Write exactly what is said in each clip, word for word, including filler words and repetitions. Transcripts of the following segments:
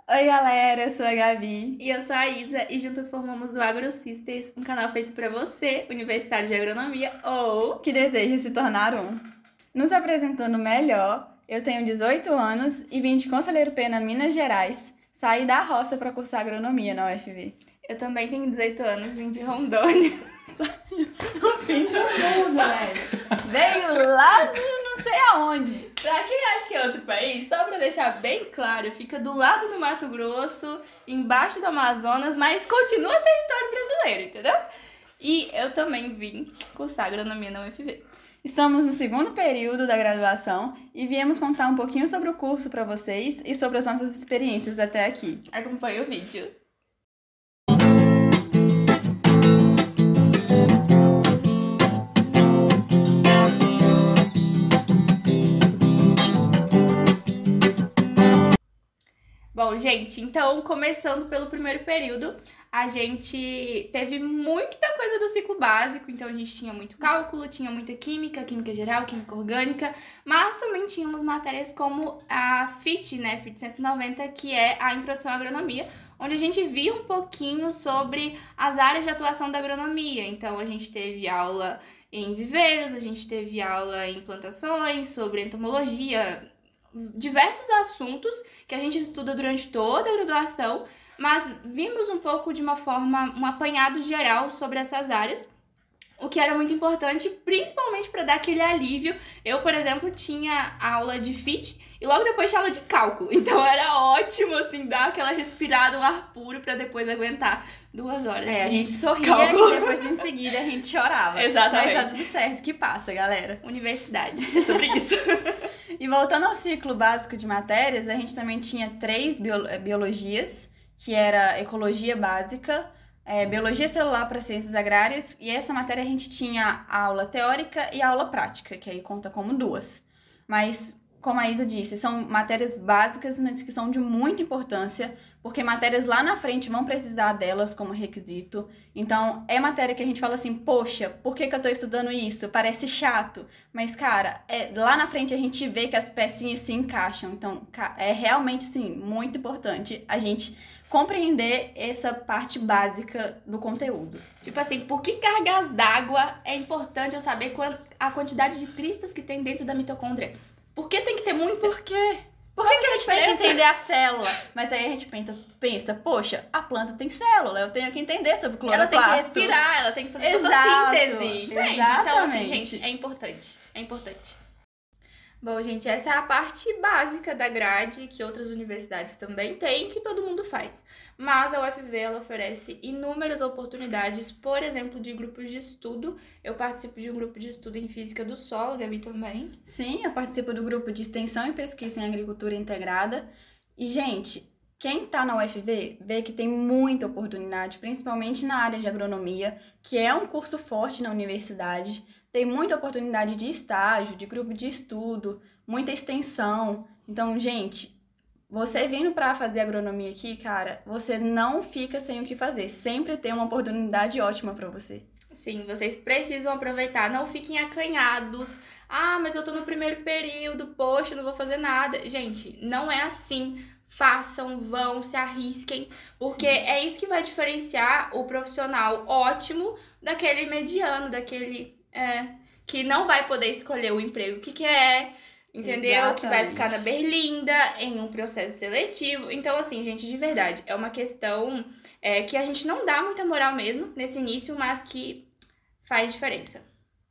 Oi, galera, eu sou a Gabi. E eu sou a Isa, e juntas formamos o AgroSisters, um canal feito para você, universitário de agronomia, ou que deseja se tornar um. Nos apresentando melhor, eu tenho dezoito anos e vim de Conselheiro Pena, Minas Gerais. Saí da roça para cursar agronomia na U F V. Eu também tenho dezoito anos, vim de Rondônia. No fim do mundo, velho. Veio lá de não sei aonde. Pra quem acha que é outro país, só pra deixar bem claro, fica do lado do Mato Grosso, embaixo do Amazonas, mas continua território brasileiro, entendeu? E eu também vim cursar agronomia na U F V. Estamos no segundo período da graduação e viemos contar um pouquinho sobre o curso para vocês e sobre as nossas experiências até aqui. Acompanhe o vídeo. Bom, gente, então, começando pelo primeiro período, a gente teve muita coisa do ciclo básico, então a gente tinha muito cálculo, tinha muita química, química geral, química orgânica, mas também tínhamos matérias como a F I T, né, F I T cento e noventa, que é a Introdução à Agronomia, onde a gente via um pouquinho sobre as áreas de atuação da agronomia. Então, a gente teve aula em viveiros, a gente teve aula em plantações, sobre entomologia, diversos assuntos que a gente estuda durante toda a graduação, mas vimos um pouco de uma forma, um apanhado geral sobre essas áreas, o que era muito importante, principalmente para dar aquele alívio. Eu, por exemplo, tinha aula de F I T e logo depois tinha aula de cálculo, então era ótimo, assim, dar aquela respirada, um ar puro para depois aguentar duas horas. É, a de gente sorria cálculo. e depois em seguida a gente chorava. Exatamente. Mas tá tudo certo, que passa, galera. Universidade, é sobre isso. E voltando ao ciclo básico de matérias, a gente também tinha três bio- biologias, que era ecologia básica, é, biologia celular para ciências agrárias, e essa matéria a gente tinha a aula teórica e a aula prática, que aí conta como duas. Mas, como a Isa disse, são matérias básicas, mas que são de muita importância, porque matérias lá na frente vão precisar delas como requisito. Então, é matéria que a gente fala assim, poxa, por que que eu tô estudando isso? Parece chato. Mas, cara, é, lá na frente a gente vê que as pecinhas se encaixam. Então, é realmente, sim, muito importante a gente compreender essa parte básica do conteúdo. Tipo assim, por que cargas d'água é importante eu saber a quantidade de cristas que tem dentro da mitocôndria? Por que tem que ter muito? Por quê? Por que, que a gente tem que entender a célula? Mas aí a gente pensa, pensa, poxa, a planta tem célula, eu tenho que entender sobre o cloroplasto. Ela tem que respirar, ela tem que fazer fotossíntese, entende? Então, assim, gente, é importante, é importante. Bom, gente, essa é a parte básica da grade, que outras universidades também têm, que todo mundo faz. Mas a U F V, ela oferece inúmeras oportunidades, por exemplo, de grupos de estudo. Eu participo de um grupo de estudo em Física do Solo, a Gabi também. Sim, eu participo do grupo de Extensão e Pesquisa em Agricultura Integrada. E, gente, quem tá na U F V vê que tem muita oportunidade, principalmente na área de agronomia, que é um curso forte na universidade. Tem muita oportunidade de estágio, de grupo de estudo, muita extensão. Então, gente, você vindo para fazer agronomia aqui, cara, você não fica sem o que fazer. Sempre tem uma oportunidade ótima para você. Sim, vocês precisam aproveitar. Não fiquem acanhados. Ah, mas eu tô no primeiro período, poxa, eu não vou fazer nada. Gente, não é assim. Façam, vão, se arrisquem, porque Sim. é isso que vai diferenciar o profissional ótimo daquele mediano, daquele... É, que não vai poder escolher o emprego que quer, entendeu? Exatamente. Que vai ficar na berlinda, em um processo seletivo. Então, assim, gente, de verdade, é uma questão é, que a gente não dá muita moral mesmo nesse início, mas que faz diferença.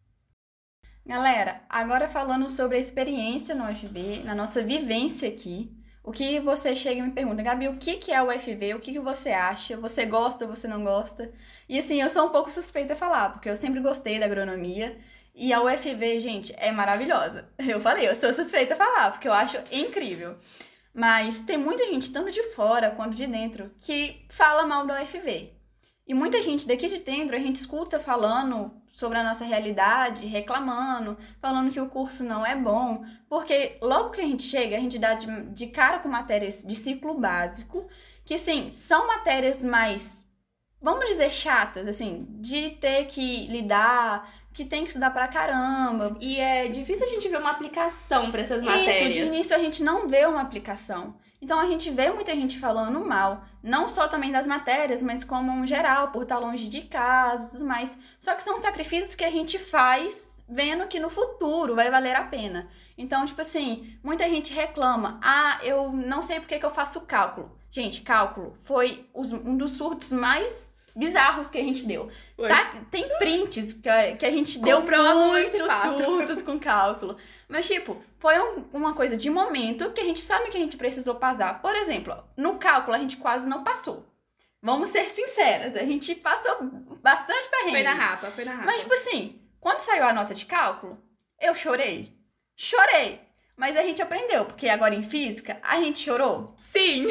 Galera, agora falando sobre a experiência no U F V, na nossa vivência aqui, o que você chega e me pergunta, Gabi, o que que é o U F V? O que que você acha? Você gosta, você não gosta? E assim, eu sou um pouco suspeita a falar, porque eu sempre gostei da agronomia. E a U F V, gente, é maravilhosa. Eu falei, eu sou suspeita a falar, porque eu acho incrível. Mas tem muita gente, tanto de fora quanto de dentro, que fala mal da U F V. E muita gente daqui de dentro, a gente escuta falando sobre a nossa realidade, reclamando, falando que o curso não é bom, porque logo que a gente chega, a gente dá de, de cara com matérias de ciclo básico, que sim, são matérias mais vamos dizer, chatas, assim, de ter que lidar, que tem que estudar pra caramba. E é difícil a gente ver uma aplicação pra essas matérias. Isso, de início a gente não vê uma aplicação. Então a gente vê muita gente falando mal, não só também das matérias, mas como um geral, por estar longe de casa e tudo mais. Só que são sacrifícios que a gente faz vendo que no futuro vai valer a pena. Então, tipo assim, muita gente reclama, ah, eu não sei por que que eu faço cálculo. Gente, cálculo foi os, um dos surtos mais bizarros que a gente deu. Tá? Tem prints que a, que a gente deu muitos surtos com cálculo. Mas, tipo, foi um, uma coisa de momento que a gente sabe que a gente precisou passar. Por exemplo, no cálculo a gente quase não passou. Vamos ser sinceras, a gente passou bastante perrengue. Foi na rapa, foi na rapa. Mas, tipo assim, quando saiu a nota de cálculo, eu chorei. Chorei. Mas a gente aprendeu, porque agora em física, a gente chorou. Sim.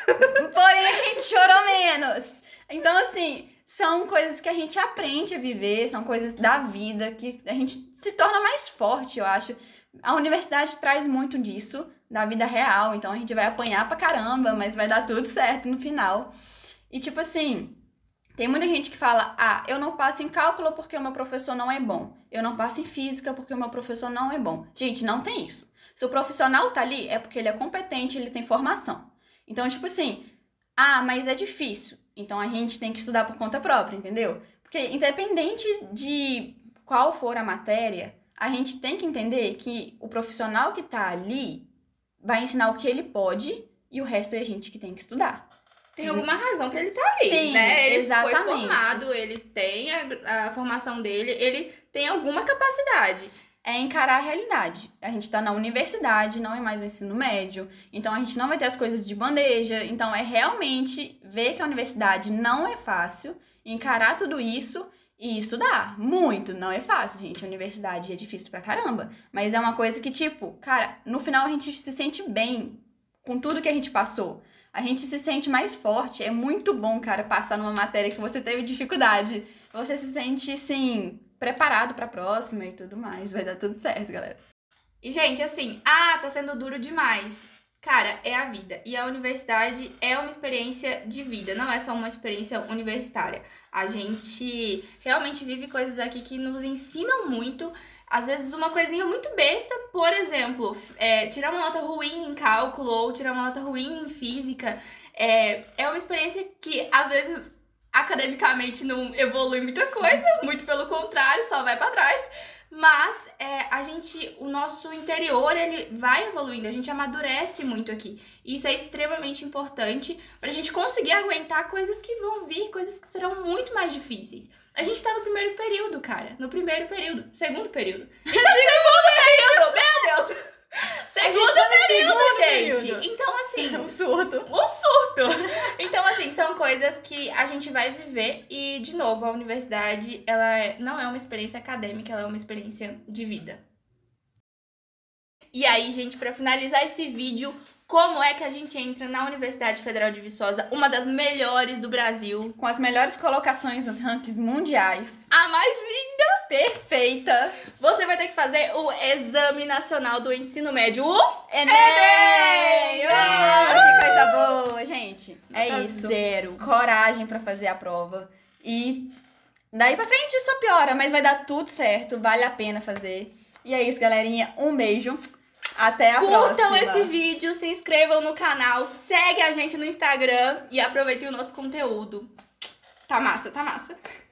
Porém, a gente chorou menos. Então, assim, são coisas que a gente aprende a viver, são coisas da vida, que a gente se torna mais forte, eu acho. A universidade traz muito disso, da vida real, então a gente vai apanhar pra caramba, mas vai dar tudo certo no final. E, tipo assim, tem muita gente que fala, ah, eu não passo em cálculo porque o meu professor não é bom. Eu não passo em física porque o meu professor não é bom. Gente, não tem isso. Se o profissional tá ali, é porque ele é competente, ele tem formação. Então, tipo assim, ah, mas é difícil. Então, a gente tem que estudar por conta própria, entendeu? Porque, independente de qual for a matéria, a gente tem que entender que o profissional que tá ali vai ensinar o que ele pode e o resto é a gente que tem que estudar. Tem alguma razão pra ele estar tá ali, Sim, né? Ele exatamente. foi formado, ele tem a, a formação dele, ele tem alguma capacidade. É encarar a realidade. A gente tá na universidade, não é mais o ensino médio, então a gente não vai ter as coisas de bandeja, então é realmente ver que a universidade não é fácil, encarar tudo isso e estudar. Muito, não é fácil, gente. A universidade é difícil pra caramba, mas é uma coisa que, tipo, cara, no final a gente se sente bem com tudo que a gente passou. A gente se sente mais forte. É muito bom, cara, passar numa matéria que você teve dificuldade. Você se sente, assim, preparado pra próxima e tudo mais. Vai dar tudo certo, galera. E, gente, assim, ah, tá sendo duro demais. Cara, é a vida. E a universidade é uma experiência de vida, não é só uma experiência universitária. A gente realmente vive coisas aqui que nos ensinam muito. Às vezes uma coisinha muito besta, por exemplo, é, tirar uma nota ruim em cálculo ou tirar uma nota ruim em física, é, é uma experiência que, às vezes, academicamente não evolui muita coisa, muito pelo contrário, só vai pra trás. Mas é, a gente, o nosso interior, ele vai evoluindo, a gente amadurece muito aqui. E isso é extremamente importante pra gente conseguir aguentar coisas que vão vir, coisas que serão muito mais difíceis. A gente tá no primeiro período, cara. No primeiro período. Segundo período. A gente tá no segundo período! Meu Deus! Segundo período, segundo gente! período. Então, assim... Um surto. Um surto! Então, assim, são coisas que a gente vai viver. E, de novo, a universidade, ela é, não é uma experiência acadêmica, ela é uma experiência de vida. E aí, gente, pra finalizar esse vídeo... Como é que a gente entra na Universidade Federal de Viçosa, uma das melhores do Brasil, com as melhores colocações nos rankings mundiais. A mais linda! Perfeita! Você vai ter que fazer o Exame Nacional do Ensino Médio, o Enem! Enem! Ah, que coisa boa, gente. É Nota isso. Zero. Coragem pra fazer a prova. E daí pra frente só piora, mas vai dar tudo certo, vale a pena fazer. E é isso, galerinha. Um beijo. Até a Curtam próxima. esse vídeo, se inscrevam no canal, segue a gente no Instagram e aproveitem o nosso conteúdo. Tá massa, tá massa.